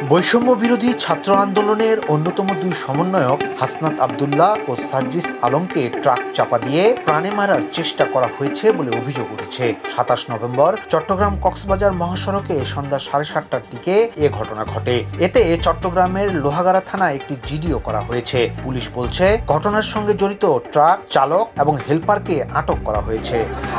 বৈষম্য বিরোধী ছাত্র আন্দোলনের অন্যতম দুই সমন্বয়ক হাসনাত আব্দুল্লাহ ও সার্জিস আলমকে ট্রাক চাপা দিয়ে প্রাণে মারার চেষ্টা করা হয়েছে বলে অভিযোগ উঠেছে। ২৭ নভেম্বর চট্টগ্রাম কক্সবাজার মহাসড়কে সন্ধ্যা ৭:৩০টার দিকে এ ঘটনা ঘটে। এতে চট্টগ্রামের লোহাগাড়া থানায় একটি জিডিও করা হয়েছে। পুলিশ বলছে, ঘটনার সঙ্গে জড়িত ট্রাক চালক এবং হেলপারকে আটক করা হয়েছে।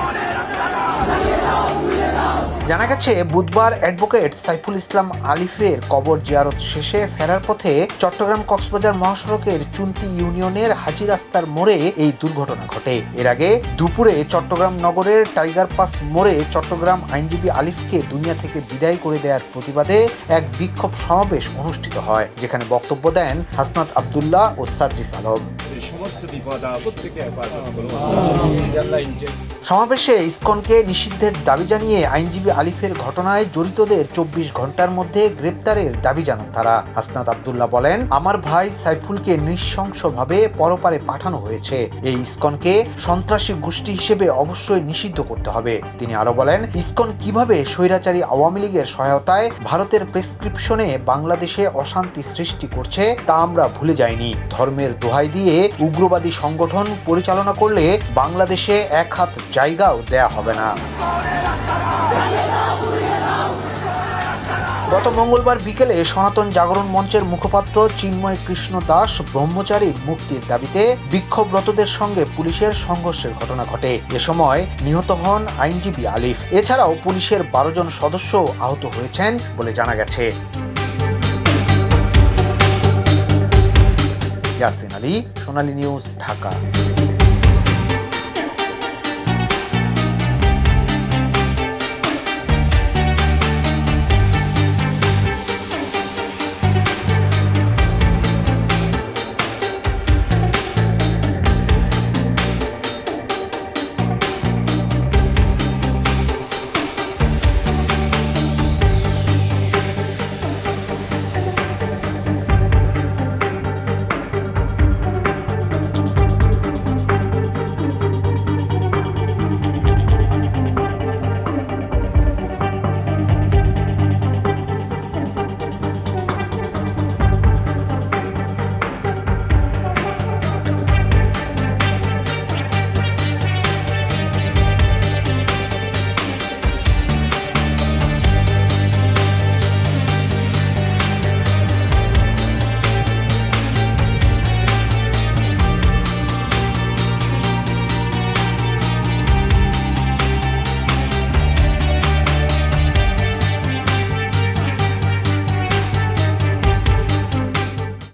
জানা গেছে, বুধবার অ্যাডভোকেট সাইফুল ইসলাম আলিফের কবর জিয়ারত শেষে ফেরার পথে চট্টগ্রাম কক্সবাজার মহাসড়কের চুন্তি ইউনিয়নের হাজি রাস্তার মোড়ে এই দুর্ঘটনা ঘটে। এর আগে দুপুরে চট্টগ্রাম নগরের টাইগার পাস মোড়ে চট্টগ্রাম আইনজীবী আলিফকে দুনিয়া থেকে বিদায় করে দেওয়ার প্রতিবাদে এক বিক্ষোভ সমাবেশ অনুষ্ঠিত হয়, যেখানে বক্তব্য দেন হাসনাত আব্দুল্লাহ ও সার্জিস আলম। সমাবেশে ইসকনকে নিষিদ্ধের দাবি জানিয়ে আইনজীবী আলিফের ঘটনায় জড়িতদের ২৪ ঘন্টার মধ্যে গ্রেপ্তারের দাবি জানান তারা। হাসনাত আব্দুল্লাহ বলেন, আমার ভাই সাইফুলকে নৃশংসভাবে পরপারে পাঠানো হয়েছে। এই ইসকনকে সন্ত্রাসী গোষ্ঠী হিসেবে অবশ্যই নিষিদ্ধ করতে হবে। তিনি আরো বলেন, ইসকন কিভাবে স্বৈরাচারী আওয়ামী লীগের সহায়তায় ভারতের প্রেসক্রিপশনে বাংলাদেশে অশান্তি সৃষ্টি করছে তা আমরা ভুলে যাইনি। ধর্মের দোহাই দিয়ে উগ্রবাদী সংগঠন পরিচালনা করলে বাংলাদেশে এক হাত জায়গাও দেয়া হবে না। গত মঙ্গলবার বিকেলে সনাতন জাগরণ মঞ্চের মুখপাত্র চিন্ময় কৃষ্ণ দাস ব্রহ্মচারীর মুক্তির দাবিতে বিক্ষোভরতদের সঙ্গে পুলিশের সংঘর্ষের ঘটনা ঘটে। এ সময় নিহত হন আইনজীবী আলিফ। এছাড়াও পুলিশের ১২ জন সদস্য আহত হয়েছেন বলে জানা গেছে। ইয়াসিন আলী, সোনালী নিউজ, ঢাকা।